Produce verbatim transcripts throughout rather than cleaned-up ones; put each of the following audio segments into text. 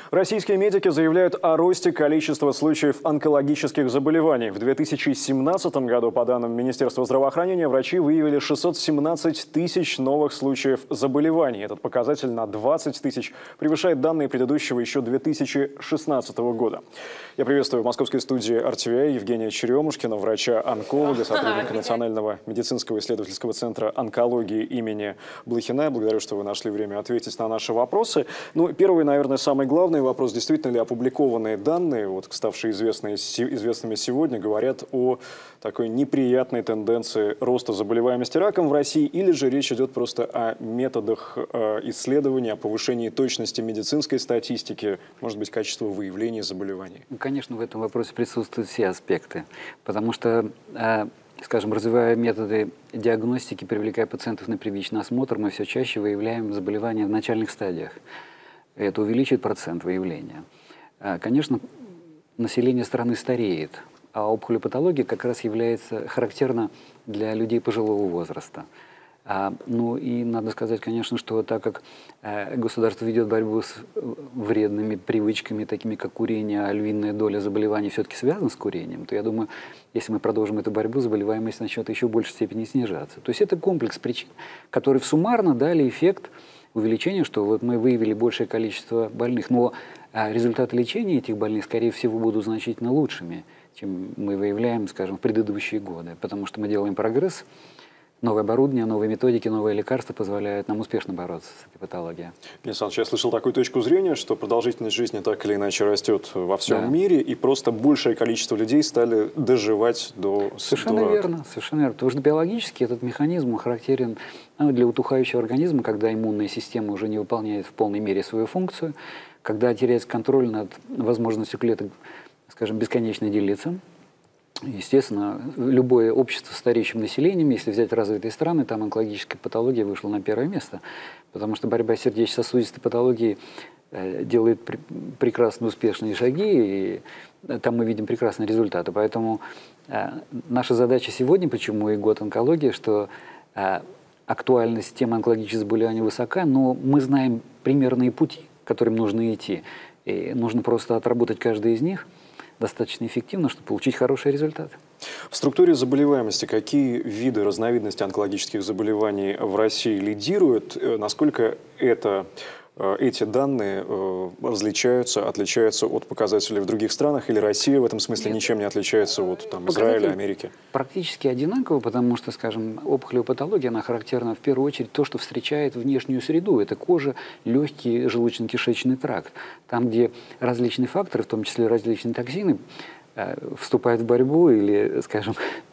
Российские медики заявляют о росте количества случаев онкологических заболеваний. В две тысячи семнадцатом году, по данным Министерства здравоохранения, врачи выявили шестьсот семнадцать тысяч новых случаев заболеваний. Этот показатель на двадцать тысяч превышает данные предыдущего еще две тысячи шестнадцатого года. Я приветствую в московской студии эр ти ви эй Евгения Черемушкина, врача-онколога, сотрудника Национального медицинского исследовательского центра онкологии имени Блохина. Благодарю, что вы нашли время ответить на наши вопросы. Ну, первый, наверное, самый главный вопрос. Действительно ли опубликованные данные, вот, ставшие известные, известными сегодня, говорят о такой неприятной тенденции роста заболеваемости раком в России, или же речь идет просто о методах э, исследования, о повышении точности медицинской статистики, может быть, качества выявления заболеваний? Конечно, в этом вопросе присутствуют все аспекты, потому что, э, скажем, развивая методы диагностики, привлекая пациентов на первичный осмотр, мы все чаще выявляем заболевания в начальных стадиях. Это увеличит процент выявления. Конечно, население страны стареет, а опухолепатология как раз является характерна для людей пожилого возраста. А, ну и надо сказать, конечно, что так как э, государство ведет борьбу с вредными привычками, такими как курение, а львиная доля заболеваний все-таки связана с курением, то я думаю, если мы продолжим эту борьбу, заболеваемость начнет еще в большей степени снижаться. То есть это комплекс причин, которые суммарно дали эффект увеличение, что вот мы выявили большее количество больных, но а, результаты лечения этих больных, скорее всего, будут значительно лучшими, чем мы выявляем, скажем, в предыдущие годы, потому что мы делаем прогресс, новое оборудование, новые методики, новые лекарства позволяют нам успешно бороться с этой патологией. Евгений Александрович, я слышал такую точку зрения, что продолжительность жизни так или иначе растет во всем да. мире, и просто большее количество людей стали доживать до Совершенно до верно, совершенно верно. Потому что биологически этот механизм характерен для утухающего организма, когда иммунная система уже не выполняет в полной мере свою функцию, когда теряется контроль над возможностью клеток, скажем, бесконечно делиться. Естественно, любое общество с стареющим населением, если взять развитые страны, там онкологическая патология вышла на первое место, потому что борьба с сердечно-сосудистой патологией э, делает пр прекрасные успешные шаги, и там мы видим прекрасные результаты. Поэтому э, наша задача сегодня, почему и год онкологии, что э, актуальность темы онкологических заболеваний высока, но мы знаем примерные пути, которым нужно идти, и нужно просто отработать каждый из них достаточно эффективно, чтобы получить хороший результат. В структуре заболеваемости какие виды, разновидности онкологических заболеваний в России лидируют? Насколько это, эти данные различаются, отличаются от показателей в других странах? Или Россия в этом смысле Нет. ничем не отличается от там, Израиля, Америки? Практически одинаково, потому что, скажем, опухолепатология, она характерна в первую очередь то, что встречает внешнюю среду. Это кожа, легкий, желудочно-кишечный тракт. Там, где различные факторы, в том числе различные токсины, вступают в борьбу или, скажем,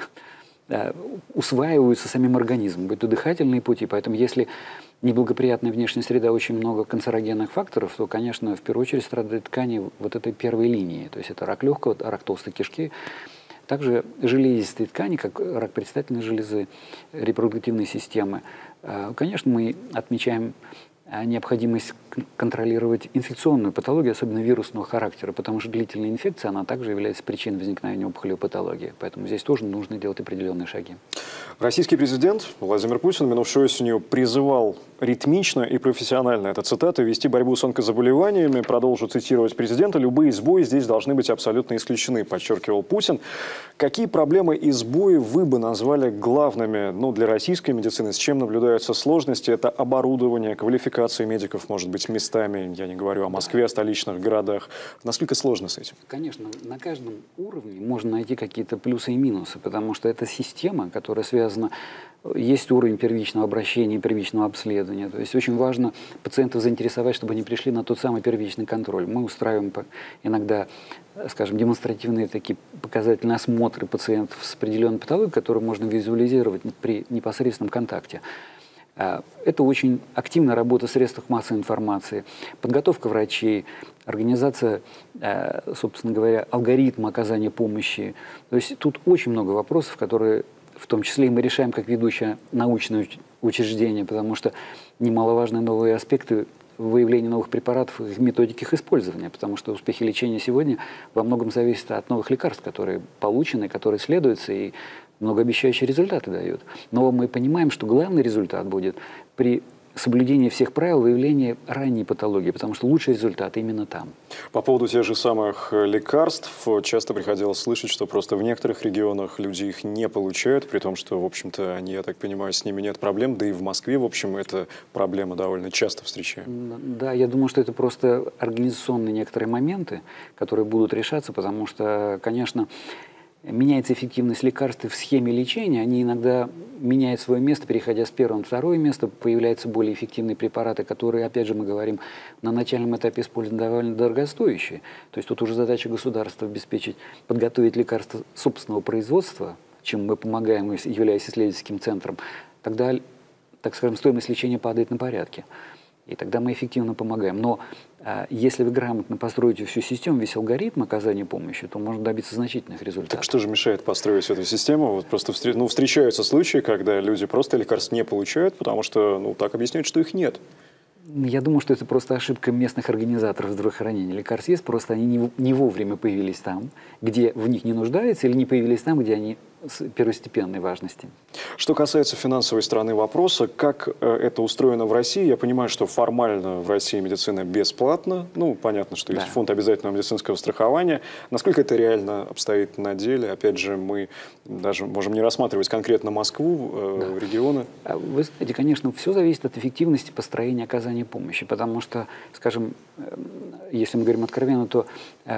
усваиваются самим организмом, будь то дыхательные пути. Поэтому если неблагоприятная внешняя среда, очень много канцерогенных факторов, то, конечно, в первую очередь страдают ткани вот этой первой линии. То есть это рак легкого, рак толстой кишки. Также железистые ткани, как рак предстательной железы, репродуктивной системы. Конечно, мы отмечаем необходимость контролировать инфекционную патологию, особенно вирусного характера, потому что длительная инфекция, она также является причиной возникновения опухолепатологии. Поэтому здесь тоже нужно делать определенные шаги. Российский президент Владимир Путин минувшей осенью призывал ритмично и профессионально, это цитата, вести борьбу с онкозаболеваниями. Продолжу цитировать президента. Любые сбои здесь должны быть абсолютно исключены, подчеркивал Путин. Какие проблемы и сбои вы бы назвали главными, ну, для российской медицины? С чем наблюдаются сложности? Это оборудование, квалификация медиков, может быть, местами, я не говорю о Москве, о столичных городах. Насколько сложно с этим? Конечно, на каждом уровне можно найти какие-то плюсы и минусы, потому что это система, которая связана, есть уровень первичного обращения, первичного обследования. То есть очень важно пациентов заинтересовать, чтобы они пришли на тот самый первичный контроль. Мы устраиваем иногда, скажем, демонстративные такие показательные осмотры пациентов с определенной патологией, которые можно визуализировать при непосредственном контакте. Это очень активная работа в средствах массовой информации, подготовка врачей, организация, собственно говоря, алгоритма оказания помощи. То есть тут очень много вопросов, которые в том числе и мы решаем как ведущее научное учреждение, потому что немаловажные новые аспекты выявления новых препаратов и методики их использования, потому что успехи лечения сегодня во многом зависят от новых лекарств, которые получены, которые исследуются и многообещающие результаты дают. Но мы понимаем, что главный результат будет при соблюдение всех правил выявления ранней патологии, потому что лучший результат именно там. По поводу тех же самых лекарств, часто приходилось слышать, что просто в некоторых регионах люди их не получают, при том, что, в общем-то, они, я так понимаю, с ними нет проблем, да и в Москве, в общем, эта проблема довольно часто встречаем. Да, я думаю, что это просто организационные некоторые моменты, которые будут решаться, потому что, конечно, меняется эффективность лекарств в схеме лечения, они иногда меняют свое место, переходя с первого на второе место, появляются более эффективные препараты, которые, опять же, мы говорим, на начальном этапе используют довольно дорогостоящие. То есть тут уже задача государства обеспечить, подготовить лекарства собственного производства, чем мы помогаем, являясь исследовательским центром, тогда, так скажем, стоимость лечения падает на порядке. И тогда мы эффективно помогаем. Но а, если вы грамотно построите всю систему, весь алгоритм оказания помощи, то можно добиться значительных результатов. Так что же мешает построить эту систему? Вот просто ну, встречаются случаи, когда люди просто лекарств не получают, потому что ну, так объясняют, что их нет. Я думаю, что это просто ошибка местных организаторов здравоохранения. Лекарств есть, просто они не, не вовремя появились там, где в них не нуждаются, или не появились там, где они с первостепенной важности. Что касается финансовой стороны вопроса, как это устроено в России? Я понимаю, что формально в России медицина бесплатна. Ну, понятно, что есть да. фонд обязательного медицинского страхования. Насколько это реально обстоит на деле? Опять же, мы даже можем не рассматривать конкретно Москву, э, да. регионы. Вы знаете, конечно, все зависит от эффективности построения оказания помощи. Потому что, скажем, если мы говорим откровенно, то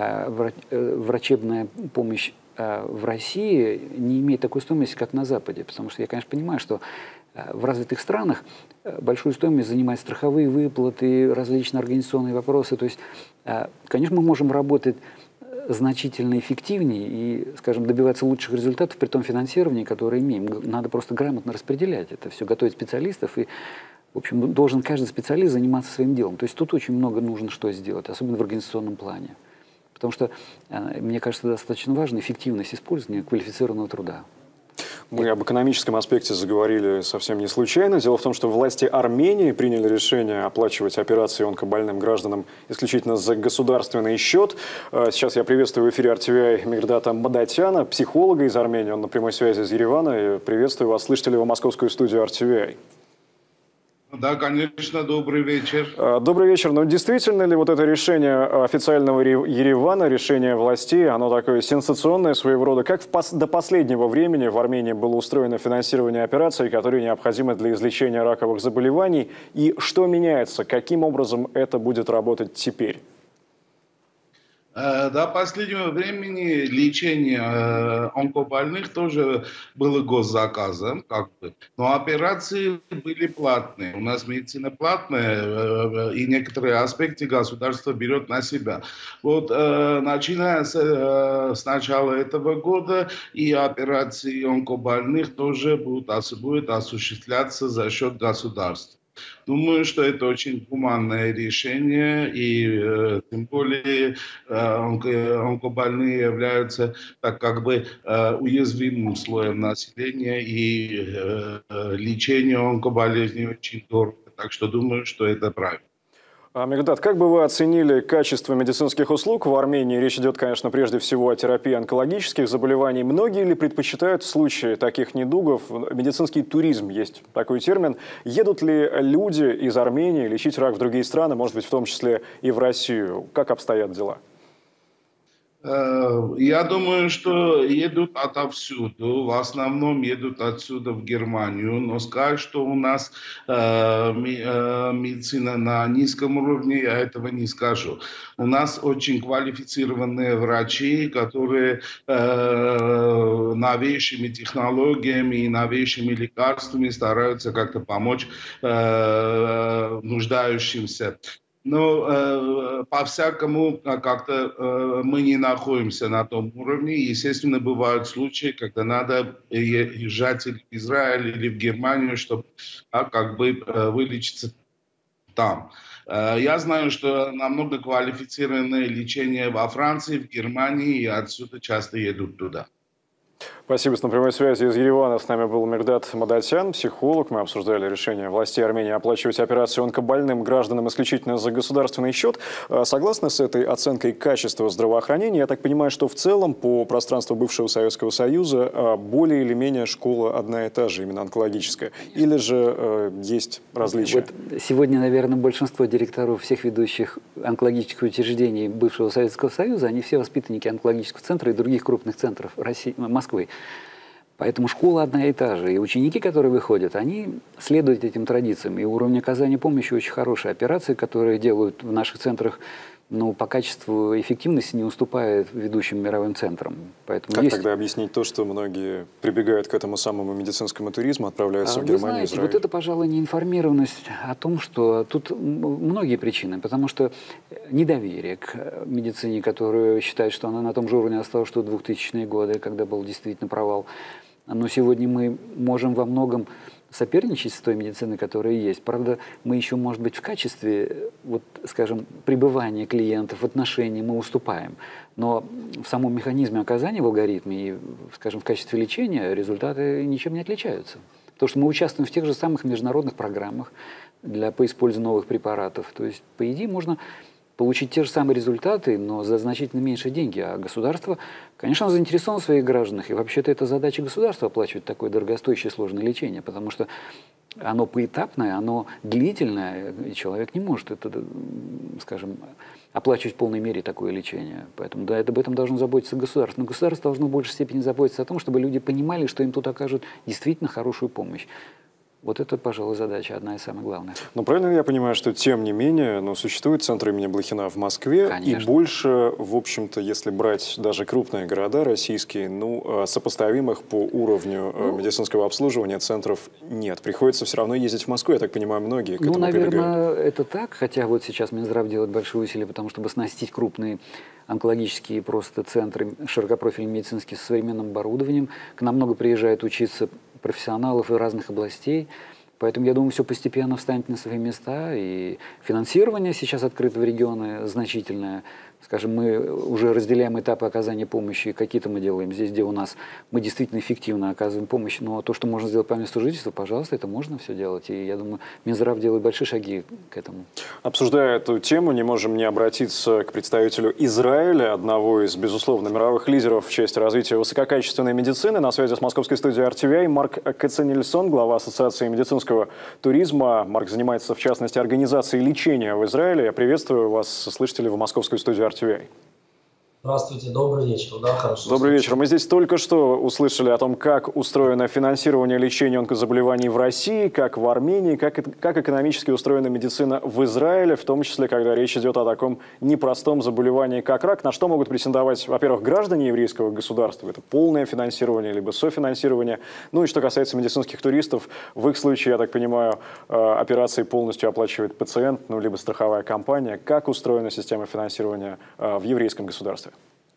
э, врачебная помощь в России не имеет такой стоимости, как на Западе. Потому что я, конечно, понимаю, что в развитых странах большую стоимость занимают страховые выплаты, различные организационные вопросы. То есть, конечно, мы можем работать значительно эффективнее и, скажем, добиваться лучших результатов при том финансировании, которое имеем. Надо просто грамотно распределять это все, готовить специалистов и, в общем, должен каждый специалист заниматься своим делом. То есть тут очень много нужно что сделать, особенно в организационном плане. Потому что, мне кажется, достаточно важна эффективность использования квалифицированного труда. Мы об экономическом аспекте заговорили совсем не случайно. Дело в том, что власти Армении приняли решение оплачивать операции онкобольным гражданам исключительно за государственный счет. Сейчас я приветствую в эфире эр ти ви ай Мегдата Мадатяна, психолога из Армении. Он на прямой связи из Еревана. Приветствую вас. Слышите ли вы московскую студию эр ти ви ай? Да, конечно, добрый вечер. Добрый вечер. Но действительно ли вот это решение официального Еревана, решение властей, оно такое сенсационное своего рода? Как в пос до последнего времени в Армении было устроено финансирование операций, которые необходимы для излечения раковых заболеваний? И что меняется? Каким образом это будет работать теперь? До последнего времени лечение онкобольных тоже было госзаказом, как бы. Но операции были платные. У нас медицина платная, и некоторые аспекты государство берет на себя. Вот начиная с, с начала этого года и операции онкобольных тоже будут, будут осуществляться за счет государства. Думаю, что это очень гуманное решение, и э, тем более э, онко, онкобольные являются так как бы э, уязвимым слоем населения, и э, лечение онкоболезней очень дорого. Так что думаю, что это правильно. Мегдат, как бы вы оценили качество медицинских услуг в Армении? Речь идет, конечно, прежде всего о терапии онкологических заболеваний. Многие ли предпочитают в случае таких недугов медицинский туризм, есть такой термин? Едут ли люди из Армении лечить рак в другие страны, может быть, в том числе и в Россию? Как обстоят дела? Я думаю, что едут отовсюду, в основном едут отсюда в Германию, но сказать, что у нас э, медицина на низком уровне, я этого не скажу. У нас очень квалифицированные врачи, которые э, новейшими технологиями и новейшими лекарствами стараются как-то помочь э, нуждающимся. Но э, по-всякому как-то э, мы не находимся на том уровне. Естественно, бывают случаи, когда надо езжать или в Израиль, или в Германию, чтобы а, как бы э, вылечиться там. Э, я знаю, что намного квалифицированное лечение во Франции, в Германии, и отсюда часто едут туда. Спасибо. С на прямой связи из Еревана с нами был Мирдат Мадатян, психолог. Мы обсуждали решение властей Армении оплачивать операцию онкобольным гражданам исключительно за государственный счет. Согласно с этой оценкой качества здравоохранения, я так понимаю, что в целом по пространству бывшего Советского Союза более или менее школа одна и та же, именно онкологическая? Или же э, есть различия? Вот сегодня, наверное, большинство директоров всех ведущих онкологических учреждений бывшего Советского Союза, они все воспитанники онкологического центра и других крупных центров России, Москвы. Поэтому школа одна и та же. И ученики, которые выходят, они следуют этим традициям. И уровень оказания помощи очень хороший. Операции, которые делают в наших центрах, ну, по качеству и эффективности не уступают ведущим мировым центрам. Поэтому как есть... тогда объяснить то, что многие прибегают к этому самому медицинскому туризму, отправляются а, в вы Германию, знаете, Израиль? вот это, пожалуй, неинформированность о том, что тут многие причины. Потому что недоверие к медицине, которая считает, что она на том же уровне осталась, что в двухтысячные годы, когда был действительно провал. Но сегодня мы можем во многом соперничать с той медициной, которая есть. Правда, мы еще, может быть, в качестве, вот, скажем, пребывания клиентов в отношении мы уступаем. Но в самом механизме оказания, в алгоритме и, скажем, в качестве лечения результаты ничем не отличаются. Потому что мы участвуем в тех же самых международных программах для, по использованию новых препаратов. То есть, по идее, можно получить те же самые результаты, но за значительно меньшие деньги. А государство, конечно, заинтересовано в своих гражданах. И вообще-то это задача государства оплачивать такое дорогостоящее сложное лечение, потому что оно поэтапное, оно длительное, и человек не может это, скажем, оплачивать в полной мере такое лечение. Поэтому да, об этом должно заботиться государство. Но государство должно в большей степени заботиться о том, чтобы люди понимали, что им тут окажут действительно хорошую помощь. Вот это, пожалуй, задача одна из самых главных. Но правильно ли я понимаю, что тем не менее, ну, существует центр имени Блохина в Москве, Конечно. И больше, в общем-то, если брать даже крупные города российские, ну, сопоставимых по уровню ну, медицинского обслуживания центров нет. Приходится все равно ездить в Москву, я так понимаю, многие к ну, этому наверное, прибегают. Это так, хотя вот сейчас Минздрав делает большие усилия, потому чтобы оснастить крупные онкологические просто центры широкопрофильные медицинские со современным оборудованием. К нам много приезжает учиться профессионалов из разных областей. Поэтому, я думаю, все постепенно встанет на свои места. И финансирование сейчас открыто в регионы значительное. Скажем, мы уже разделяем этапы оказания помощи. Какие-то мы делаем здесь, где у нас мы действительно эффективно оказываем помощь. Но то, что можно сделать по месту жительства, пожалуйста, это можно все делать. И я думаю, Минздрав делает большие шаги к этому. Обсуждая эту тему, не можем не обратиться к представителю Израиля, одного из, безусловно, мировых лидеров в части развития высококачественной медицины. На связи с московской студией эр ти ви ай Марк Каценельсон, глава Ассоциации медицинского туризма. Марк занимается, в частности, организацией лечения в Израиле. Я приветствую вас. Слышите ли вы московскую студию эр ти ви ай? Здравствуйте, добрый вечер. Да, хорошо. Добрый вечер. Мы здесь только что услышали о том, как устроено финансирование лечения онкозаболеваний в России, как в Армении, как, как экономически устроена медицина в Израиле, в том числе, когда речь идет о таком непростом заболевании, как рак. На что могут претендовать, во-первых, граждане еврейского государства? Это полное финансирование, либо софинансирование. Ну и что касается медицинских туристов, в их случае, я так понимаю, операции полностью оплачивает пациент, ну либо страховая компания. Как устроена система финансирования в еврейском государстве?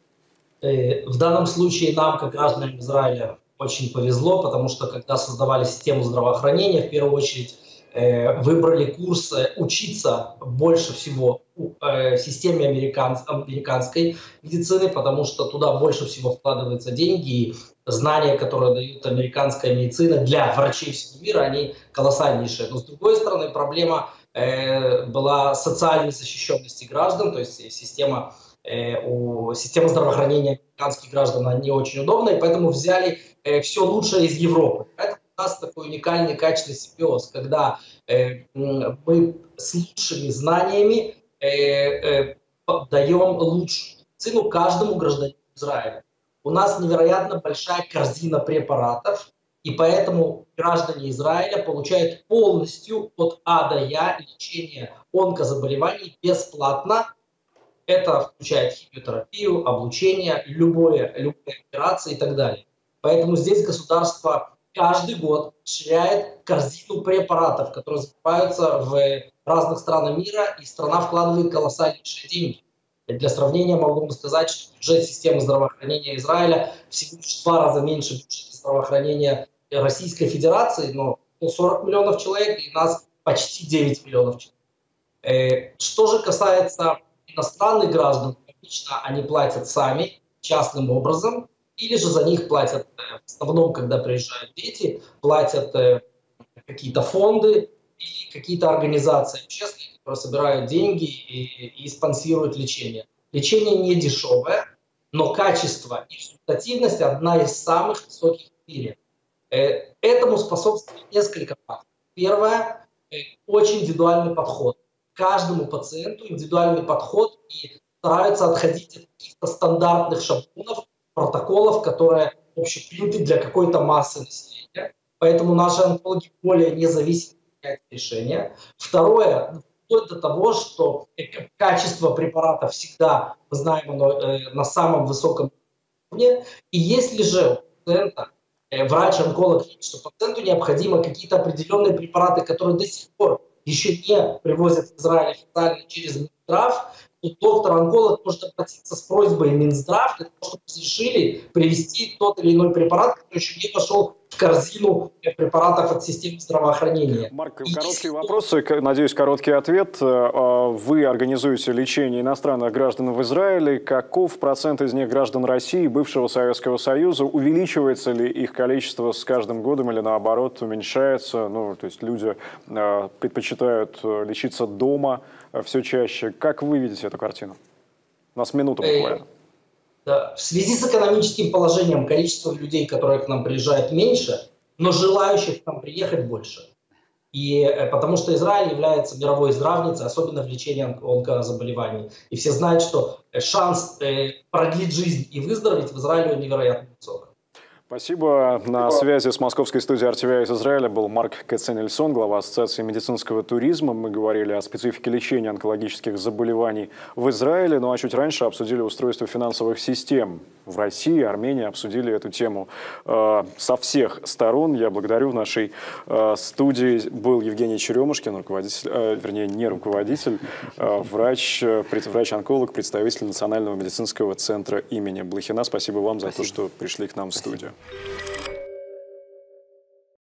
В данном случае нам, как гражданам Израиля, очень повезло, потому что когда создавали систему здравоохранения, в первую очередь выбрали курс учиться больше всего в системе американской медицины, потому что туда больше всего вкладываются деньги, и знания, которые дает американская медицина для врачей всего мира, они колоссальнейшие. Но с другой стороны, проблема была социальной защищенности граждан, то есть система у системы здравоохранения американских граждан она не очень удобная, и поэтому взяли э, все лучшее из Европы. Это у нас такой уникальный качественный симбиоз, когда э, мы с лучшими знаниями э, э, даем лучшую медицину каждому гражданину Израиля. У нас невероятно большая корзина препаратов, и поэтому граждане Израиля получают полностью от А до Я лечение онкозаболеваний бесплатно. Это включает химиотерапию, облучение, любое, любые операции и так далее. Поэтому здесь государство каждый год расширяет корзину препаратов, которые закупаются в разных странах мира, и страна вкладывает колоссальнейшие деньги. И для сравнения могу вам сказать, что бюджет системы здравоохранения Израиля всего лишь в два раза меньше бюджета здравоохранения Российской Федерации, но сорок миллионов человек, и нас почти девять миллионов человек. Что же касается иностранных граждан, обычно они платят сами, частным образом, или же за них платят, в основном, когда приезжают дети, платят какие-то фонды и какие-то организации общественные, которые собирают деньги и, и спонсируют лечение. Лечение не дешевое, но качество и результативность одна из самых высоких в мире. Этому способствует несколько факторов. Первое – очень индивидуальный подход. Каждому пациенту индивидуальный подход, и стараются отходить от каких-то стандартных шаблонов, протоколов, которые общеприняты для какой-то массы населения. Поэтому наши онкологи более независимо принимают решения. Второе, вплоть до того, что качество препарата всегда, мы знаем, оно на самом высоком уровне. И если же у пациента врач-онколог видит, что пациенту необходимы какие-то определенные препараты, которые до сих пор еще не привозят в Израиль официально через Минздрав, то доктор-онколог может обратиться с просьбой в Минздрав, для того, чтобы разрешили привести тот или иной препарат, который еще не пошел в корзину препаратов от системы здравоохранения. Марк, и короткие вопросы, надеюсь, короткий ответ. Вы организуете лечение иностранных граждан в Израиле. Каков процент из них граждан России, бывшего Советского Союза? Увеличивается ли их количество с каждым годом или, наоборот, уменьшается? Ну, то есть люди предпочитают лечиться дома все чаще. Как вы видите эту картину? У нас минута буквально. Да. В связи с экономическим положением количество людей, которые к нам приезжают, меньше, но желающих к нам приехать больше. И, потому что Израиль является мировой здравницей, особенно в лечении онкозаболеваний. И все знают, что шанс э, продлить жизнь и выздороветь в Израиле невероятно высок. Спасибо. На связи с московской студией эр ти ви из Израиля был Марк Кеценельсон, глава Ассоциации медицинского туризма. Мы говорили о специфике лечения онкологических заболеваний в Израиле, ну а чуть раньше обсудили устройство финансовых систем в России, Армении, обсудили эту тему э, со всех сторон. Я благодарю. В нашей э, студии был Евгений Черемушкин, руководитель, э, вернее, не руководитель, э, врач, э, врач-онколог, представитель Национального медицинского центра имени Блохина. Спасибо вам Спасибо. за то, что пришли к нам в студию.